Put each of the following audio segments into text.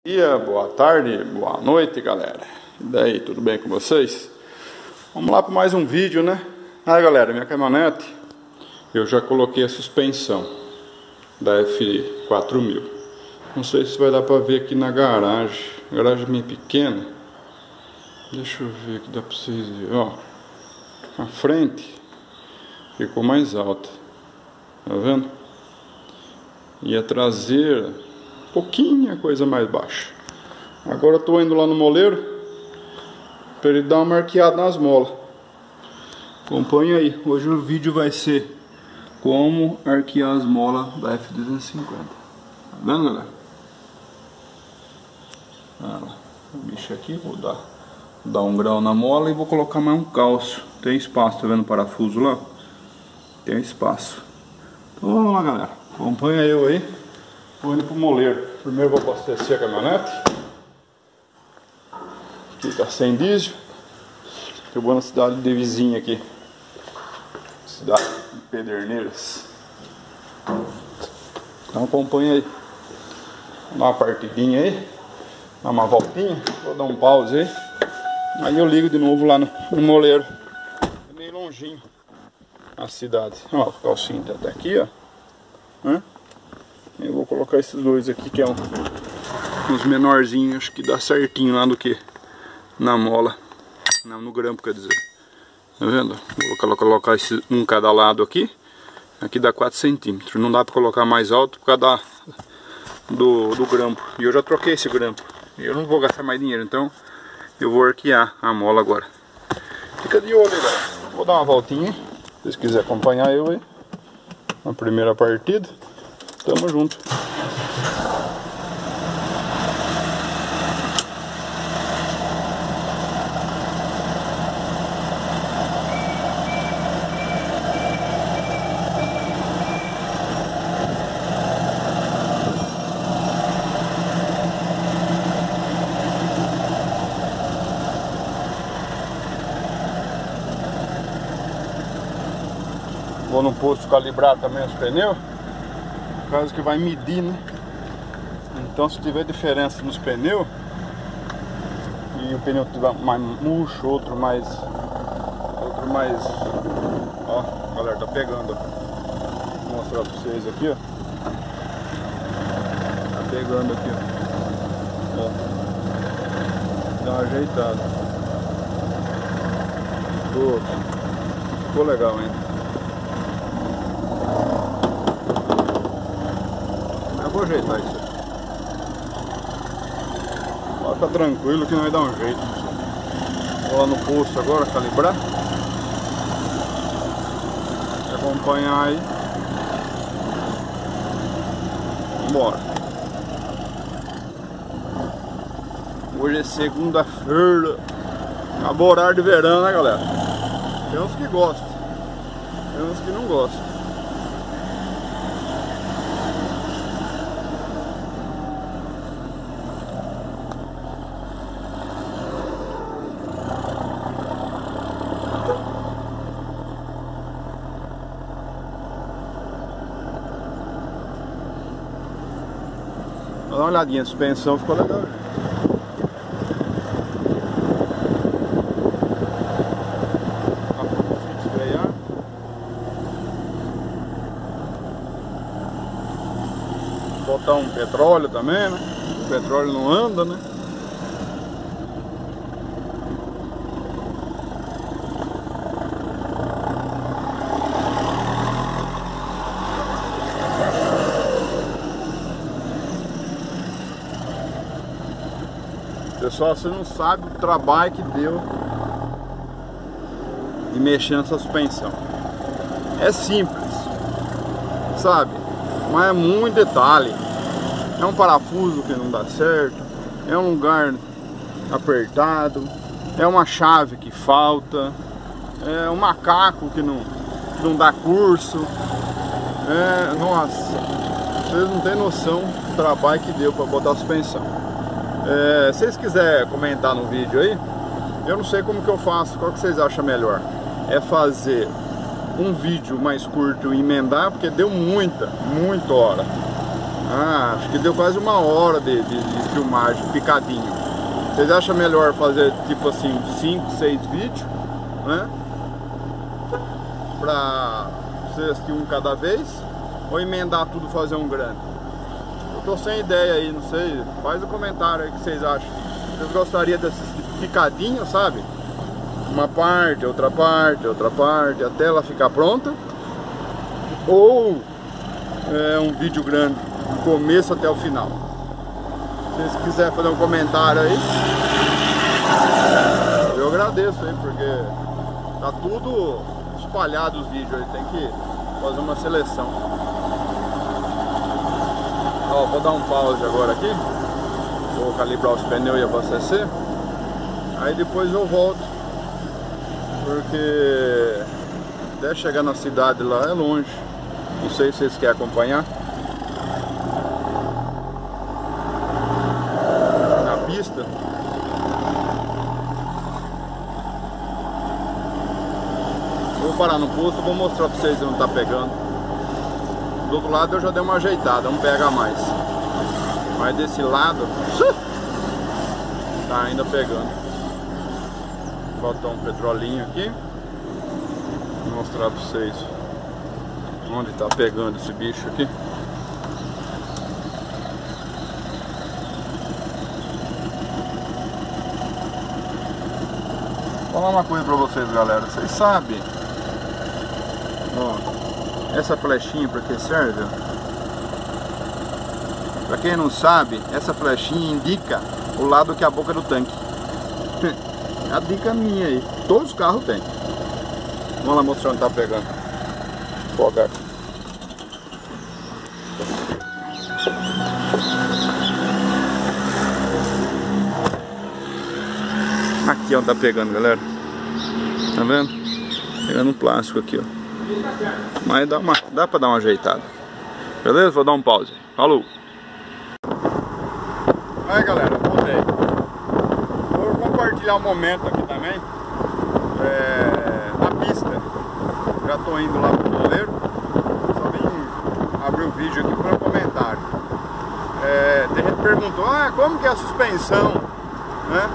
Dia, boa tarde, boa noite, galera. E daí, tudo bem com vocês? Vamos lá para mais um vídeo, né? Aí, galera, minha caminhonete, eu já coloquei a suspensão da F4000. Não sei se vai dar para ver aqui na garagem. A garagem minha é pequena. Deixa eu ver aqui, dá para vocês verem. Ó, a frente ficou mais alta, tá vendo? E a traseira, pouquinha coisa mais baixa. Agora eu tô indo lá no moleiro para ele dar uma marqueada nas molas. Acompanha aí. Hoje o vídeo vai ser como arquear as molas da F250. Tá vendo, galera? O bicho aqui, vou dar um grau na mola e vou colocar mais um calço. Tem espaço, tá vendo o parafuso lá? Tem espaço. Então vamos lá, galera. Acompanha eu aí. Vou indo pro moleiro. Primeiro vou abastecer a caminhonete. Aqui tá sem diesel. Eu vou na cidade de vizinha aqui. Cidade de Pederneiras. Então acompanha aí. Vou dar uma partidinha aí. Dar uma voltinha. Vou dar um pause aí. Aí eu ligo de novo lá no moleiro. É meio longinho a cidade. Ó, o calcinho tá até aqui, ó. Eu vou colocar esses dois aqui, que é uns menorzinhos, acho que dá certinho lá do que na mola, no grampo, quer dizer. Tá vendo? Vou colocar esse, um cada lado aqui. Aqui dá 4 centímetros. Não dá para colocar mais alto por causa do grampo. E eu já troquei esse grampo. Eu não vou gastar mais dinheiro, então eu vou arquear a mola agora. Fica de olho aí, galera. Vou dar uma voltinha. Se vocês quiserem acompanhar eu aí na primeira partida, tamo junto. Vou no posto calibrar também os pneus, por causa que vai medir, né? Então se tiver diferença nos pneus e o pneu tiver mais murcho, outro mais, ó, galera, tá pegando, ó. Vou mostrar pra vocês aqui, ó. Tá pegando aqui, ó. Dá uma ajeitada. Ficou legal ainda. Vou ajeitar isso aqui. Pode ficar tranquilo que não vai dar um jeito. Vou lá no posto agora calibrar. Acompanhar aí. Bora. Hoje é segunda-feira. Acabou o horário de verão, né, galera? Tem uns que gostam, tem uns que não gostam. Dá uma olhadinha, a suspensão ficou legal. Botar um petróleo também, né? O petróleo não anda, né? Pessoal, você não sabe o trabalho que deu de mexer nessa suspensão. É simples, sabe? Mas é muito detalhe. É um parafuso que não dá certo, é um lugar apertado, é uma chave que falta, é um macaco que não dá curso. Nossa, vocês não têm noção do trabalho que deu para botar a suspensão. Se vocês quiserem comentar no vídeo aí, eu não sei como que eu faço, qual que vocês acham melhor? É fazer um vídeo mais curto e emendar, porque deu muita hora. Acho que deu quase 1 hora de filmagem, picadinho. Vocês acham melhor fazer tipo assim 5, 6 vídeos, né? Pra vocês assistir um cada vez, ou emendar tudo, fazer um grande? Eu tô sem ideia aí, não sei. Faz um comentário aí o que vocês acham. Vocês gostariam de assistir picadinho, sabe? Uma parte, outra parte, outra parte, até ela ficar pronta? Ou um vídeo grande, do começo até o final? Se vocês quiserem fazer um comentário aí, eu agradeço aí, porque tá tudo espalhado os vídeos aí, tem que fazer uma seleção. Ó, vou dar um pause agora aqui, vou calibrar os pneus e abastecer, aí depois eu volto, porque até chegar na cidade lá é longe. Não sei se vocês querem acompanhar na pista. Vou parar no posto, vou mostrar pra vocês se não tá pegando. Do outro lado eu já dei uma ajeitada, não pega mais. Mas desse lado tá ainda pegando. Vou botar um petrolinho aqui, vou mostrar pra vocês onde tá pegando esse bicho aqui. Vou falar uma coisa pra vocês, galera. Vocês sabem, ó, essa flechinha pra que serve? Pra quem não sabe, essa flechinha indica o lado que é a boca do tanque. A dica minha aí, todos os carros tem. Vamos lá mostrar onde tá pegando. Focar. Aqui onde tá pegando, galera. Tá vendo? Pegando um plástico aqui, ó. Mas dá pra dar uma ajeitada. Beleza? Vou dar um pause. Falou! Aí, galera, voltei. Vou compartilhar um momento aqui também. Na pista. Já tô indo lá pro moleiro. Só vim abrir o vídeo aqui para um comentário. Tem gente que perguntou, como que é a suspensão, né?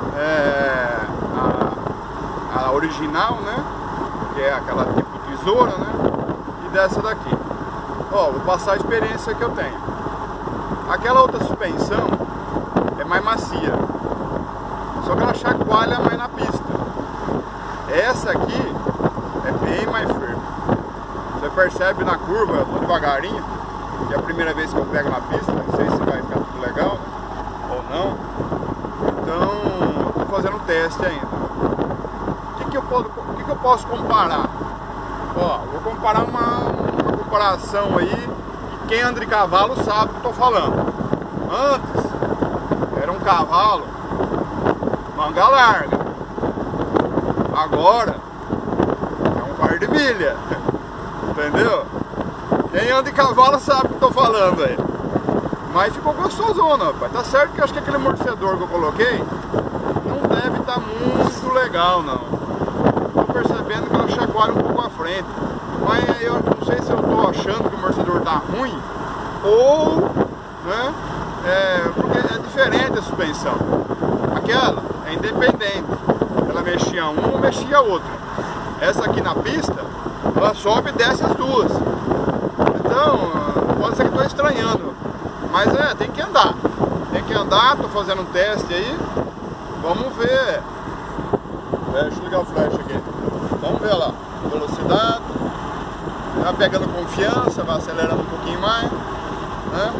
A original, né? Que é aquela tipo tesoura, né? E dessa daqui. Ó, vou passar a experiência que eu tenho. Aquela outra suspensão é mais macia, só que ela chacoalha mais na pista. Essa aqui é bem mais firme. Você percebe na curva, eu tô devagarinho, que é a primeira vez que eu pego na pista, não sei se vai ficar tudo legal, né? Ou não. Então, tô fazendo um teste ainda. O que eu posso comparar? Ó, vou comparar uma comparação aí que quem anda de cavalo sabe o que eu tô falando. Antes era um cavalo manga larga, agora é um par de milha, entendeu? Quem anda de cavalo sabe o que eu tô falando aí. Mas ficou gostosona, rapaz. Tá certo que eu acho que aquele amortecedor que eu coloquei não deve estar muito legal, não. Tô percebendo que ela chacoalha um pouco à frente. Mas eu não sei se eu tô achando que o amortecedor tá ruim ou, né? Porque é diferente a suspensão. Aquela é independente. Ela mexia uma, mexia outra. Essa aqui na pista, ela sobe e desce as duas. Então, pode ser que estou estranhando. Mas tem que andar. Tem que andar, tô fazendo um teste aí. Vamos ver. Deixa eu ligar o flash aqui. Vamos ver lá. Velocidade. Vai pegando confiança, vai acelerando um pouquinho mais, né?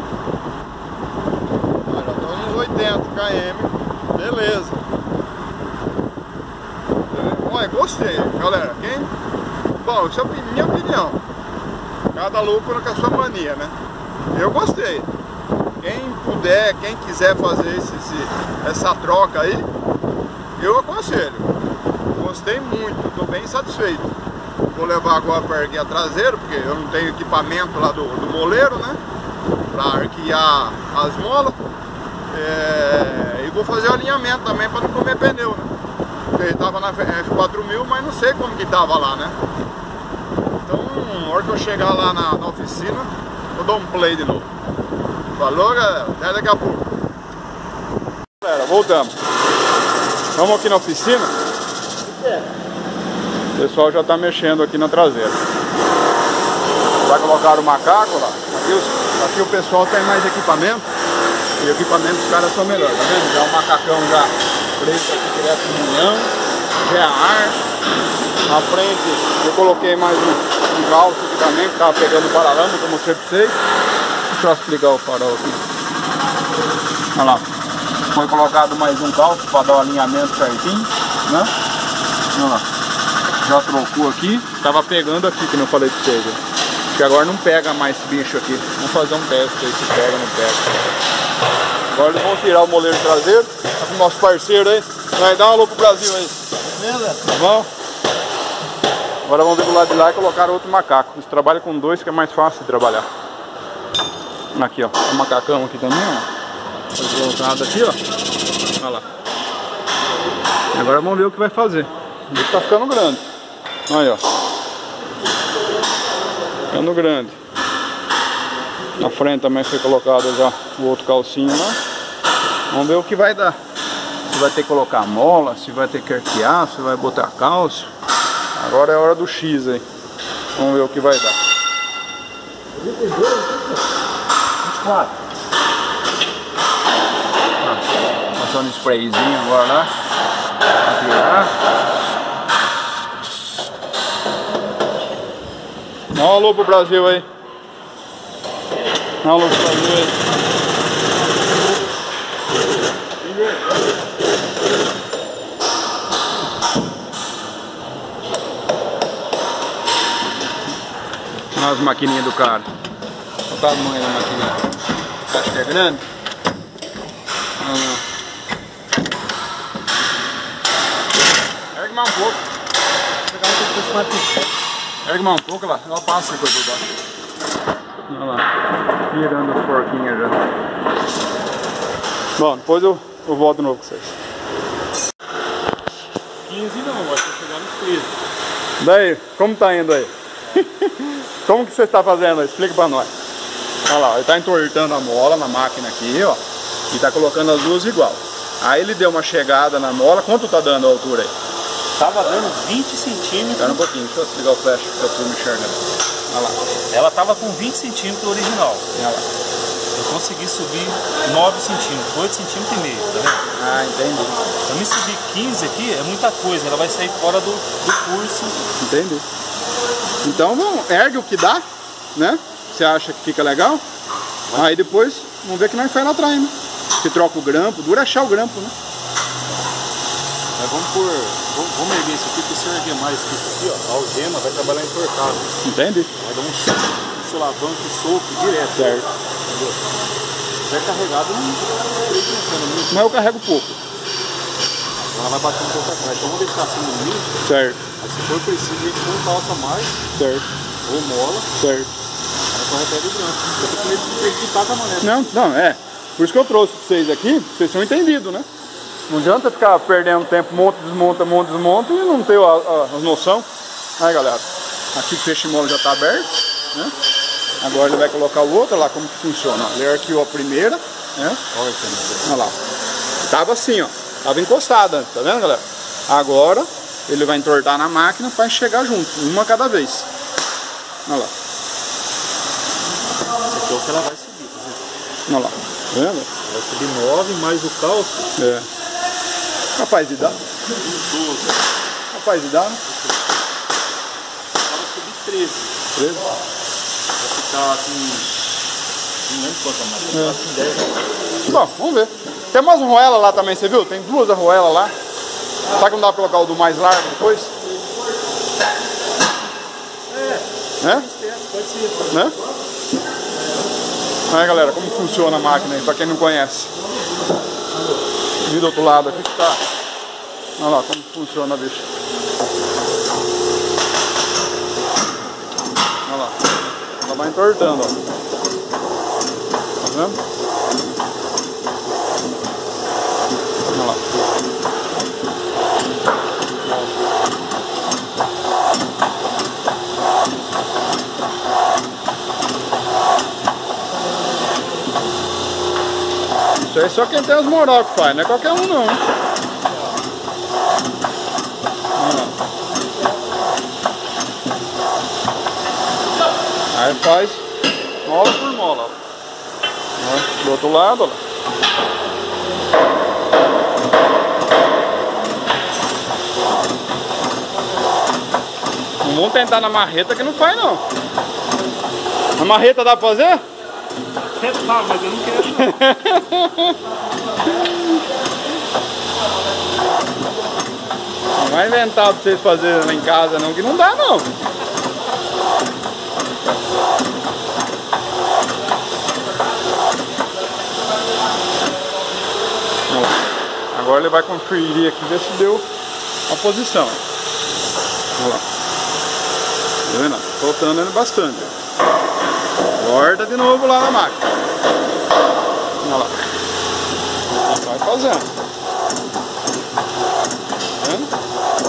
Já estou nos 80 km. Beleza. Olha, gostei, galera. Bom, isso é minha opinião. Cada louco com a sua mania, né? Eu gostei. Quem puder, quem quiser fazer essa troca aí, eu aconselho. Gostei muito, estou bem satisfeito. Vou levar agora para erguer a traseira, porque eu não tenho equipamento lá do moleiro, né? Para arquear as molas. E vou fazer o alinhamento também para não comer pneu, né? Porque ele estava na F4000, mas não sei como que estava lá, né? Então, na hora que eu chegar lá na oficina, eu dou um play de novo. Falou, galera. Até daqui a pouco. Galera, voltamos. Vamos aqui na oficina. O pessoal já tá mexendo aqui na traseira. Já colocaram o macaco lá. Aqui o pessoal tem mais equipamento. E o equipamento dos caras são melhores, tá vendo? Já é um macacão já preto aqui direto no milhão. Já é ar. Na frente eu coloquei mais um calço aqui também, que tava pegando o paralama, que eu mostrei pra vocês. Deixa eu explicar o farol aqui. Olha lá. Foi colocado mais um calço para dar o alinhamento certinho, né? Olha lá. Já trocou aqui. Tava pegando aqui, como eu falei pra vocês. Acho que agora não pega mais esse bicho aqui. Vamos fazer um teste aí se pega ou não pega. Agora eles vão tirar o moleiro traseiro. Tá com o nosso parceiro aí. Vai dar um alô pro Brasil aí. Beleza? Tá bom? Agora vamos ver do lado de lá e colocar outro macaco. Eles trabalham com dois, que é mais fácil de trabalhar. Aqui, ó. O macacão aqui também, ó. Foi colocado aqui, ó. Olha lá. Agora vamos ver o que vai fazer. O bicho tá ficando grande. Aí, ó. Ficando grande. Na frente também foi colocado já o outro calcinho lá. Vamos ver o que vai dar. Se vai ter que colocar mola, se vai ter que arquear, se vai botar calço. Agora é a hora do X aí. Vamos ver o que vai dar. 24. Passando sprayzinho agora lá. Dá um alô pro Brasil aí. Dá um alô pro Brasil aí. Olha as maquininhas do cara. Olha o tamanho da maquininha. Acho que é grande? Não. Ergue mais um pouco. Ergue mais um pouco lá. Ela passa coisa por baixo. Olha lá. Virando as porquinhas já. Bom, depois eu volto de novo com vocês. 15 não, acho que chegar nos 13. Daí, como tá indo aí? Como que você está fazendo aí? Explica pra nós. Olha lá, ele tá entortando a mola na máquina aqui, ó. E tá colocando as duas igual. Aí ele deu uma chegada na mola. Quanto tá dando a altura aí? Tava dando 20 centímetros. Espera um pouquinho, deixa eu desligar o flash pra tu me enxergar. Olha lá. Ela tava com 20 centímetros original. Olha lá. Eu consegui subir 9 centímetros, 8 centímetros e meio, tá vendo? Ah, entendi. Pra me subir 15 aqui é muita coisa, ela vai sair fora do curso. Entendi. Então vamos, ergue o que dá, né? Você acha que fica legal? Aí depois vamos ver que nós faz lá atrás, né? Se troca o grampo, dura achar o grampo, né? Mas vamos erguer isso aqui, porque se eu erguer mais que isso aqui, ó, a algema vai trabalhar entortado. Entendi. Vai dar um solavanco e soco direto. Certo. Entendeu? Se é carregado, não funciona muito. Mas eu carrego pouco. Ela vai bater um pouco atrás. Então vamos deixar assim no limite. Certo. Aí se for preciso, a gente não calça mais. Certo. Ou mola. Certo. Aí corre até do branco. Eu tô com medo de evitar a maneta. Não, é. Por isso que eu trouxe vocês aqui, vocês são entendidos, né? Não adianta ficar perdendo tempo, monta, desmonta e não ter a noção. Aí, galera, aqui o peixe mole já está aberto, né? Agora ele vai colocar o outro, olha lá como que funciona. Ele arqueou a primeira, né? Olha lá. Tava assim, ó. Tava encostada antes, tá vendo, galera? Agora ele vai entortar na máquina para chegar junto, uma cada vez. Olha lá. Esse aqui é o que ela vai subir, tá vendo? Olha lá. Tá vendo? Vai subir 9 mais o calço. É. Capaz de dar. 12. Capaz de dar, né? Ela vai subir 13. 13. Vai ficar com... Não lembro quanto mais. Vai ficar com 10. Bom, vamos ver. Tem umas arruelas lá também, você viu? Tem duas arruelas lá. Será que não dá pra colocar o do mais largo depois? Né? Pode ser. Né? Aí, galera, como funciona a máquina aí, pra quem não conhece. Vi do outro lado aqui que tá. Olha lá como funciona, bicho. Olha lá. Ela vai entortando, ó. Tá vendo? Olha lá. Mas só quem tem os moral que faz, não é qualquer um não. Aí faz mola por mola. Ó. Do outro lado, ó. Não vamos tentar na marreta que não faz não. Na marreta dá pra fazer? Tá, mas eu não quero Não vai inventar pra vocês fazerem lá em casa não, que não dá não. Agora ele vai conferir aqui, ver se deu a posição. Olha lá. Tá vendo? Soltando ele bastante. Corta de novo lá na máquina. Olha lá. E vai fazendo. Tá vendo?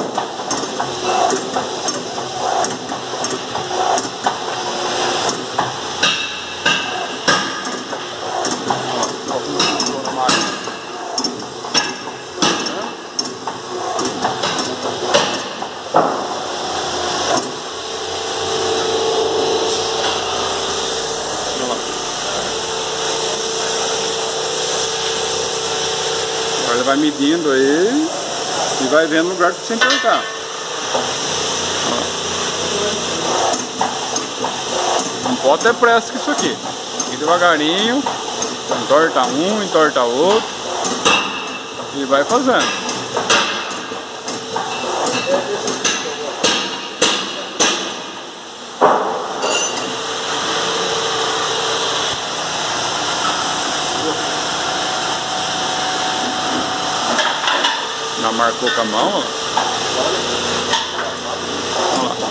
Ele vai medindo aí e vai vendo o lugar que você entortar. Não pode ter pressa com isso aqui. E devagarinho, entorta um, entorta outro e vai fazendo. Já marcou com a mão, ó. Olha lá.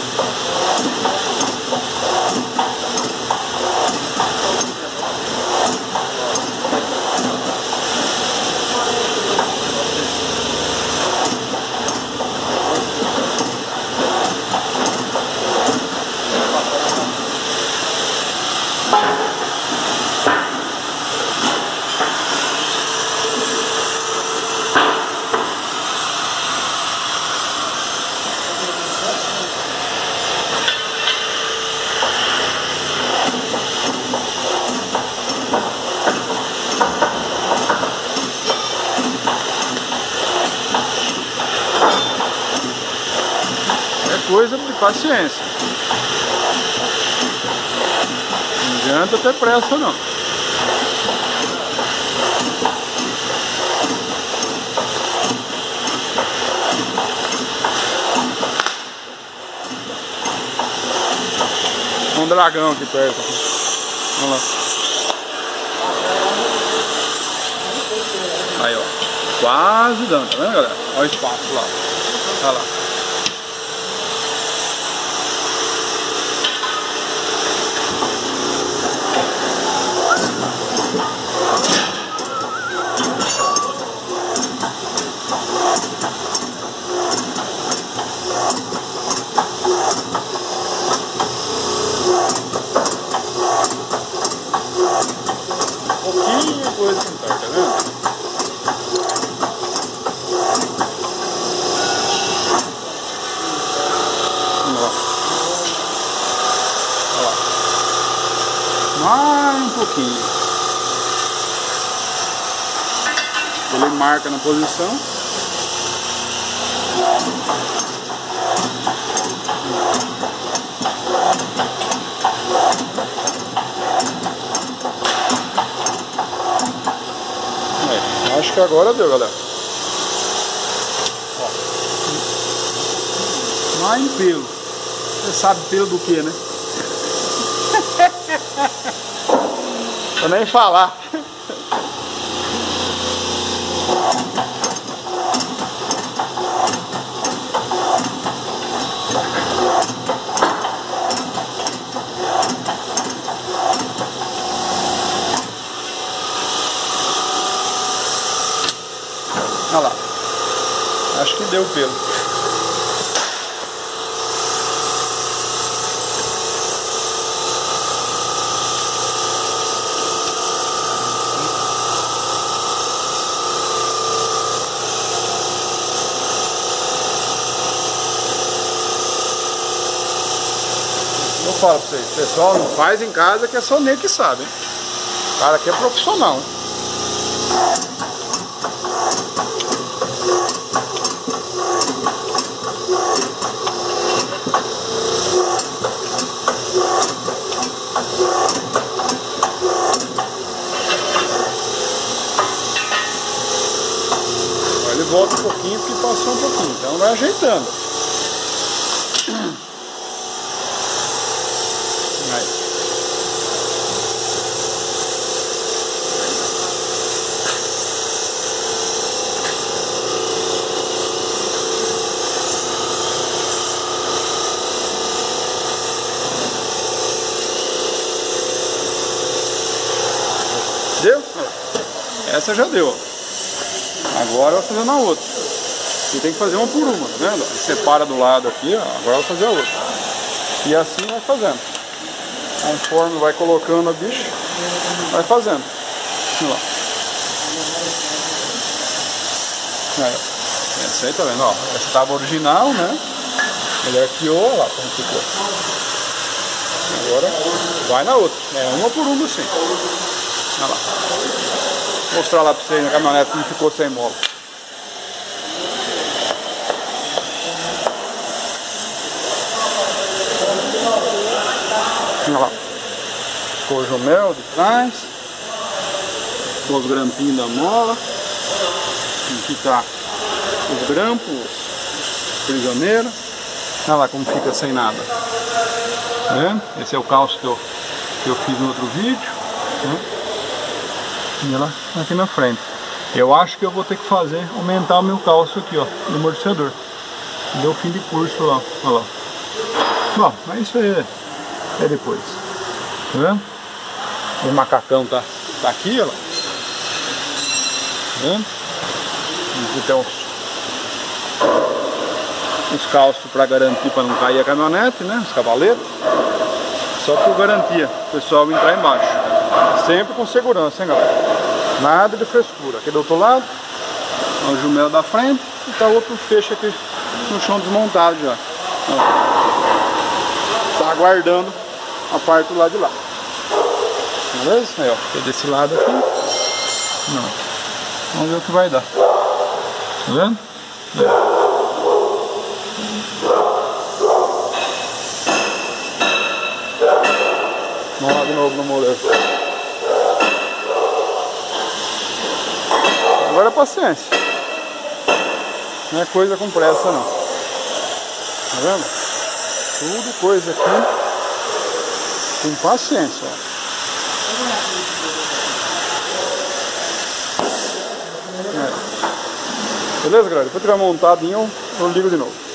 Coisa de paciência. Não adianta ter pressa não. Um dragão aqui perto. Vamos lá. Aí ó. Quase dando, tá vendo, galera? Olha o espaço lá. Olha lá. Pouquinho coisa que tá vendo? Olha lá. Mais um pouquinho. Ele marca na posição. Acho que agora deu, galera. Ó. Mais pelo. Você sabe pelo do que, né? Vou nem falar. Olha lá. Acho que deu pelo. falo pra vocês, pessoal, não faz em casa que é só nem que sabe, hein? O cara aqui é profissional, hein? Ele volta um pouquinho porque passou um pouquinho, então vai ajeitando. Aí. Deu? Essa já deu. Agora eu vou fazer na outra. E tem que fazer uma por uma, tá vendo? Separa do lado aqui, ó. Agora eu vou fazer a outra. E assim vai fazendo. Conforme vai colocando a bicha, vai fazendo. Olha lá. Aí, essa aí tá vendo, ó. Essa tábua original, né? Ele arqueou, olha lá como ficou. Agora vai na outra. É uma por uma assim. Olha lá. Vou mostrar lá pra vocês na caminhonete como ficou sem mola. Olha lá. Ficou o jumel de trás. Ficou os grampinhos da mola. Aqui tá os grampos, os prisioneiros. Olha lá como fica sem nada. Tá vendo? Esse é o calço que eu fiz no outro vídeo. E ela aqui na frente. Eu acho que eu vou ter que fazer, aumentar o meu calço aqui, ó, no amortecedor. Deu fim de curso lá, olha lá. Bom, mas isso aí é depois. Tá vendo? O macacão tá aqui, ó. Tá vendo? Aqui tem os calços para garantir, para não cair a caminhonete, né? Os cavaletes. Só por garantia, o pessoal entrar embaixo. Sempre com segurança, hein, galera? Nada de frescura. Aqui do outro lado, o jumel da frente e tá outro fecho aqui no chão desmontado já. Tá aguardando a parte do lado de lá. Beleza? Aí, ó. Aqui desse lado aqui. Não. Vamos ver o que vai dar. Tá vendo? Aí. Vamos lá de novo no moleiro. Agora é paciência. Não é coisa com pressa não. Tá vendo? Tudo coisa aqui com paciência. Ó. É. Beleza, galera? Depois que tiver montadinho eu ligo de novo.